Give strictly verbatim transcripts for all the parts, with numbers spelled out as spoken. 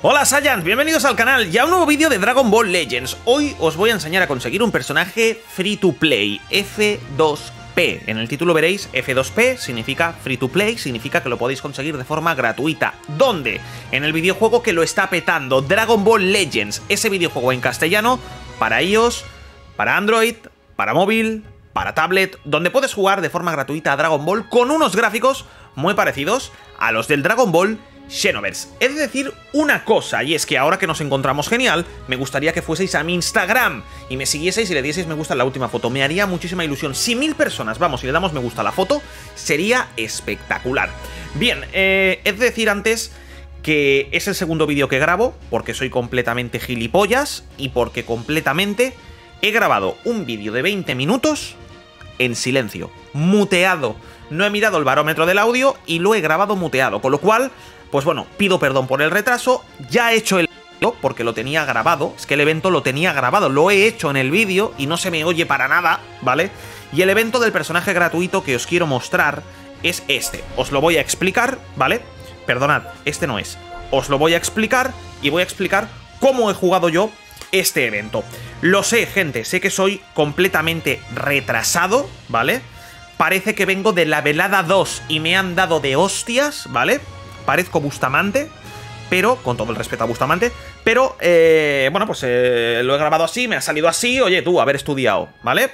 Hola Saiyans, bienvenidos al canal y a un nuevo vídeo de Dragon Ball Legends. Hoy os voy a enseñar a conseguir un personaje free to play, F dos P. En el título veréis F dos P significa free to play, significa que lo podéis conseguir de forma gratuita. ¿Dónde? En el videojuego que lo está petando, Dragon Ball Legends, ese videojuego en castellano para iOS, para Android, para móvil, para tablet, donde puedes jugar de forma gratuita a Dragon Ball con unos gráficos muy parecidos a los del Dragon Ball Xenoverse. He de decir una cosa, y es que ahora que nos encontramos genial, me gustaría que fueseis a mi Instagram y me siguieseis y le dieseis me gusta en la última foto. Me haría muchísima ilusión. Si mil personas vamos y le damos me gusta a la foto, sería espectacular. Bien, eh, he de decir antes que es el segundo vídeo que grabo, porque soy completamente gilipollas y porque completamente he grabado un vídeo de veinte minutos en silencio, muteado. No he mirado el barómetro del audio y lo he grabado muteado, con lo cual, pues bueno, pido perdón por el retraso. Ya he hecho el vídeo porque lo tenía grabado, es que el evento lo tenía grabado, lo he hecho en el vídeo y no se me oye para nada, ¿vale? Y el evento del personaje gratuito que os quiero mostrar es este. Os lo voy a explicar, ¿vale? Perdonad, este no es. Os lo voy a explicar y voy a explicar cómo he jugado yo este evento. Lo sé, gente, sé que soy completamente retrasado, ¿vale? Parece que vengo de la velada dos y me han dado de hostias, ¿vale? Parezco Bustamante, pero, con todo el respeto a Bustamante, pero, eh, bueno, pues eh, lo he grabado así, me ha salido así, oye, tú, haber estudiado, ¿vale?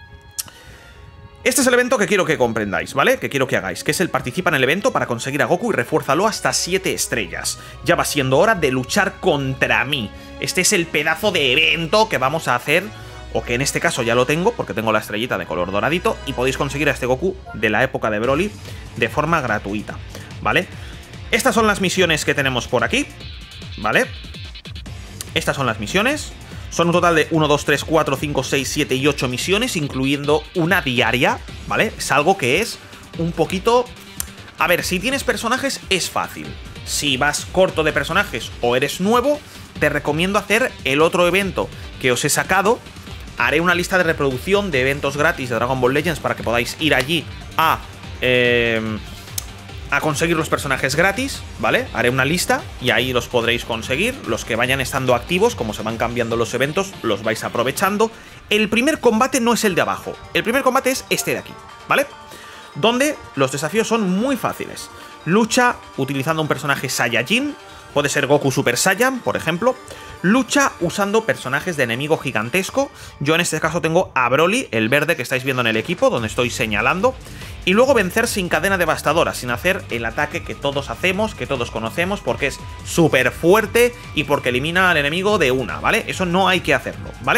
Este es el evento que quiero que comprendáis, ¿vale? Que quiero que hagáis, que es el participa en el evento para conseguir a Goku y refuérzalo hasta siete estrellas. Ya va siendo hora de luchar contra mí. Este es el pedazo de evento que vamos a hacer, o que en este caso ya lo tengo, porque tengo la estrellita de color doradito, y podéis conseguir a este Goku de la época de Broly de forma gratuita, ¿vale? Estas son las misiones que tenemos por aquí, ¿vale? Estas son las misiones. Son un total de uno, dos, tres, cuatro, cinco, seis, siete y ocho misiones, incluyendo una diaria, ¿vale? Es algo que es un poquito... A ver, si tienes personajes es fácil. Si vas corto de personajes o eres nuevo, te recomiendo hacer el otro evento que os he sacado. Haré una lista de reproducción de eventos gratis de Dragon Ball Legends para que podáis ir allí a... Eh, a conseguir los personajes gratis, ¿vale? Haré una lista y ahí los podréis conseguir. Los que vayan estando activos, como se van cambiando los eventos, los vais aprovechando. El primer combate no es el de abajo. El primer combate es este de aquí, ¿vale? Donde los desafíos son muy fáciles. Lucha utilizando un personaje Saiyajin. Puede ser Goku Super Saiyan, por ejemplo. Lucha usando personajes de enemigo gigantesco. Yo en este caso tengo a Broly, el verde que estáis viendo en el equipo, donde estoy señalando. Y luego vencer sin cadena devastadora, sin hacer el ataque que todos hacemos, que todos conocemos, porque es súper fuerte y porque elimina al enemigo de una, ¿vale? Eso no hay que hacerlo, ¿vale?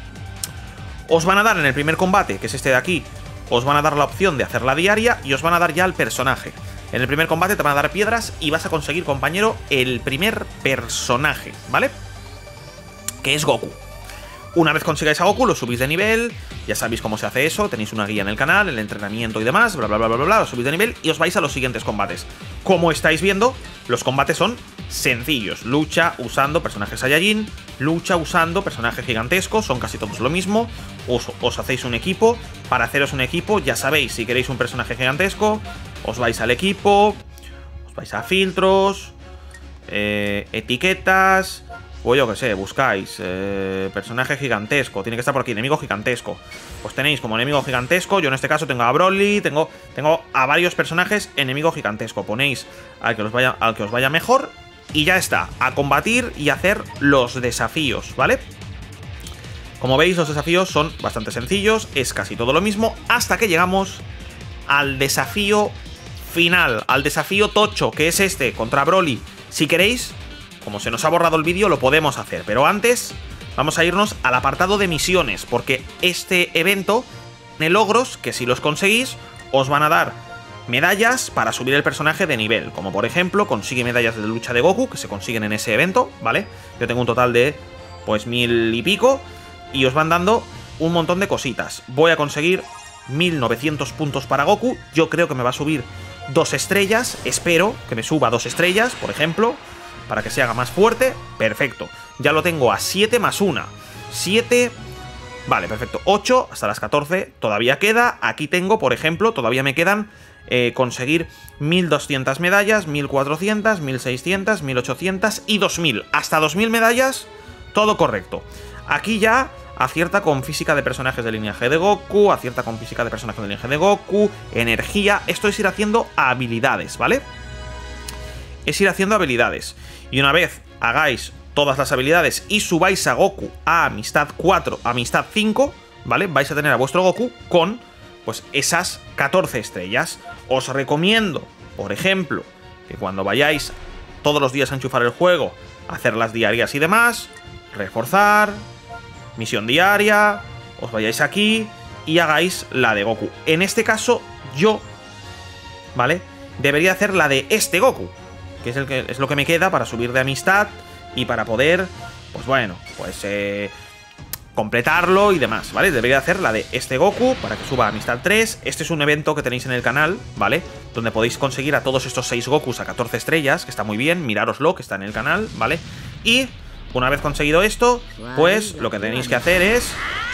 Os van a dar en el primer combate, que es este de aquí, os van a dar la opción de hacer la diaria y os van a dar ya el personaje. En el primer combate te van a dar piedras y vas a conseguir, compañero, el primer personaje, ¿vale? Que es Goku. Una vez consigáis a Goku, lo subís de nivel, ya sabéis cómo se hace eso, tenéis una guía en el canal, el entrenamiento y demás, bla bla bla bla bla, lo subís de nivel y os vais a los siguientes combates. Como estáis viendo, los combates son sencillos, lucha usando personajes Saiyajin, lucha usando personajes gigantescos, son casi todos lo mismo, os, os hacéis un equipo, para haceros un equipo, ya sabéis, si queréis un personaje gigantesco, os vais al equipo, os vais a filtros, eh, etiquetas... O yo que sé, buscáis eh, personaje gigantesco, tiene que estar por aquí, enemigo gigantesco. Pues tenéis como enemigo gigantesco, yo en este caso tengo a Broly, tengo, tengo a varios personajes enemigo gigantesco. Ponéis al que, os vaya, al que os vaya mejor y ya está, a combatir y hacer los desafíos, ¿vale? Como veis, los desafíos son bastante sencillos, es casi todo lo mismo, hasta que llegamos al desafío final, al desafío tocho, que es este, contra Broly. Si queréis... Como se nos ha borrado el vídeo, lo podemos hacer. Pero antes vamos a irnos al apartado de misiones, porque este evento tiene logros que si los conseguís os van a dar medallas para subir el personaje de nivel. Como por ejemplo, consigue medallas de lucha de Goku, que se consiguen en ese evento, ¿vale? Yo tengo un total de, pues, mil y pico, y os van dando un montón de cositas. Voy a conseguir mil novecientos puntos para Goku. Yo creo que me va a subir dos estrellas. Espero que me suba dos estrellas, por ejemplo, para que se haga más fuerte. Perfecto, ya lo tengo a siete más una, siete, vale, perfecto, ocho, hasta las catorce todavía queda. Aquí tengo, por ejemplo, todavía me quedan eh, conseguir mil doscientas medallas, mil cuatrocientas, mil seiscientas, mil ochocientas y dos mil. Hasta dos mil medallas, todo correcto. Aquí ya acierta con física de personajes de linaje de Goku, acierta con física de personajes de linaje de Goku, energía. Esto es ir haciendo habilidades, ¿vale? Es ir haciendo habilidades. Y una vez hagáis todas las habilidades y subáis a Goku a amistad cuatro, amistad cinco, ¿vale? Vais a tener a vuestro Goku con, pues, esas catorce estrellas. Os recomiendo, por ejemplo, que cuando vayáis todos los días a enchufar el juego, hacer las diarias y demás, reforzar, misión diaria, os vayáis aquí y hagáis la de Goku. En este caso, yo, ¿vale? Debería hacer la de este Goku, que es, el que, es lo que me queda para subir de amistad y para poder, pues bueno, pues eh, completarlo y demás, ¿vale? Debería hacer la de este Goku para que suba a amistad tres. Este es un evento que tenéis en el canal, ¿vale? Donde podéis conseguir a todos estos seis Gokus a catorce estrellas, que está muy bien, mirároslo, que está en el canal, ¿vale? Y una vez conseguido esto, pues lo que tenéis que hacer es...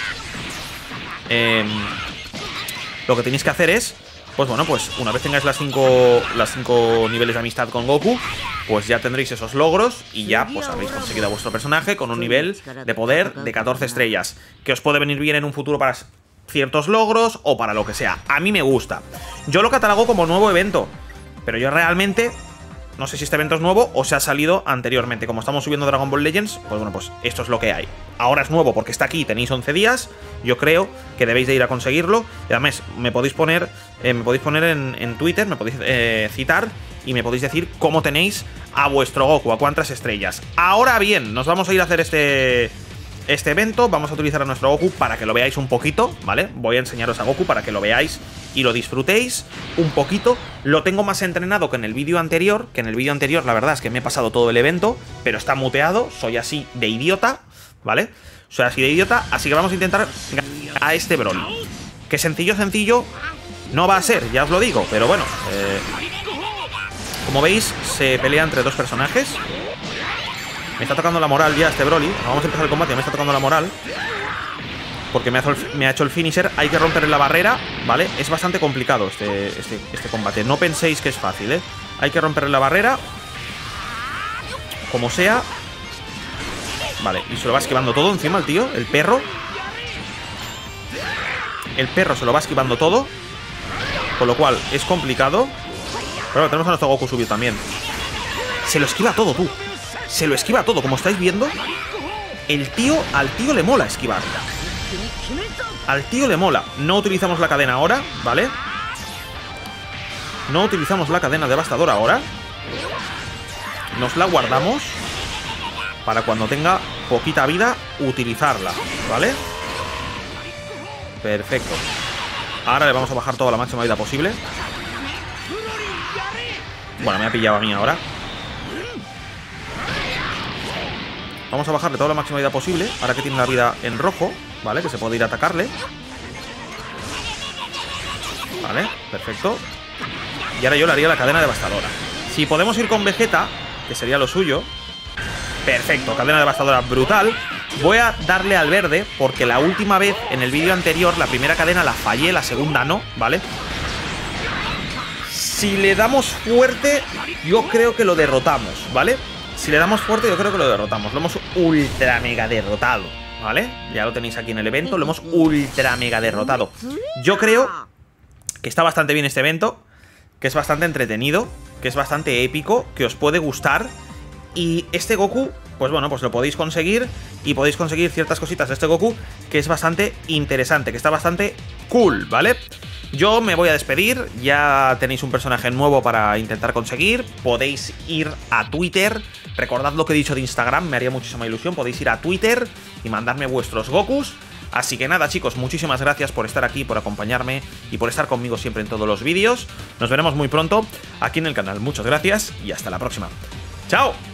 Eh, lo que tenéis que hacer es... Pues bueno, pues una vez tengáis las cinco, las cinco niveles de amistad con Goku, pues ya tendréis esos logros y ya pues habréis conseguido a vuestro personaje con un nivel de poder de catorce estrellas, que os puede venir bien en un futuro para ciertos logros o para lo que sea. A mí me gusta. Yo lo catalogo como nuevo evento, pero yo realmente no sé si este evento es nuevo o se ha salido anteriormente. Como estamos subiendo Dragon Ball Legends, pues bueno, pues esto es lo que hay. Ahora es nuevo porque está aquí, tenéis once días. Yo creo que debéis de ir a conseguirlo. Y además, me podéis poner, eh, me podéis poner en, en Twitter, me podéis eh, citar y me podéis decir cómo tenéis a vuestro Goku, a cuántas estrellas. Ahora bien, nos vamos a ir a hacer este... Este evento, vamos a utilizar a nuestro Goku para que lo veáis un poquito, ¿vale? Voy a enseñaros a Goku para que lo veáis y lo disfrutéis un poquito. Lo tengo más entrenado que en el vídeo anterior, que en el vídeo anterior la verdad es que me he pasado todo el evento, pero está muteado, soy así de idiota, ¿vale? Soy así de idiota, así que vamos a intentar ganar a este Broly. Que sencillo, sencillo no va a ser, ya os lo digo, pero bueno. Eh, como veis, se pelea entre dos personajes. Me está tocando la moral ya este Broly. Vamos a empezar el combate, me está tocando la moral porque me ha, me ha hecho el finisher. Hay que romper la barrera, ¿vale? Es bastante complicado este, este, este combate. No penséis que es fácil, ¿eh? Hay que romper la barrera como sea. Vale, y se lo va esquivando todo encima el tío, el perro. El perro se lo va esquivando todo, con lo cual es complicado. Pero tenemos a nuestro Goku subido también. Se lo esquiva todo, tú. Se lo esquiva todo, como estáis viendo. El tío, al tío le mola esquivar. Al tío le mola. No utilizamos la cadena ahora, ¿vale? No utilizamos la cadena devastadora ahora. Nos la guardamos para cuando tenga poquita vida utilizarla, ¿vale? Perfecto. Ahora le vamos a bajar toda la máxima vida posible. Bueno, me ha pillado a mí ahora. Vamos a bajarle toda la máxima vida posible. Ahora que tiene la vida en rojo, ¿vale? Que se puede ir a atacarle. Vale, perfecto. Y ahora yo le haría la cadena devastadora. Si podemos ir con Vegeta, que sería lo suyo. Perfecto, cadena devastadora brutal. Voy a darle al verde porque la última vez, en el vídeo anterior, la primera cadena la fallé, la segunda no, ¿vale? Si le damos fuerte, yo creo que lo derrotamos, ¿vale? Si le damos fuerte, yo creo que lo derrotamos. Lo hemos ultra mega derrotado, ¿vale? Ya lo tenéis aquí en el evento. Lo hemos ultra mega derrotado. Yo creo que está bastante bien este evento, que es bastante entretenido, que es bastante épico, que os puede gustar. Y este Goku, pues bueno, pues lo podéis conseguir. Y podéis conseguir ciertas cositas de este Goku que es bastante interesante, que está bastante cool, ¿vale? Yo me voy a despedir, ya tenéis un personaje nuevo para intentar conseguir. Podéis ir a Twitter, recordad lo que he dicho de Instagram, me haría muchísima ilusión. Podéis ir a Twitter y mandarme vuestros Gokus. Así que nada, chicos, muchísimas gracias por estar aquí, por acompañarme y por estar conmigo siempre en todos los vídeos. Nos veremos muy pronto aquí en el canal, muchas gracias y hasta la próxima. ¡Chao!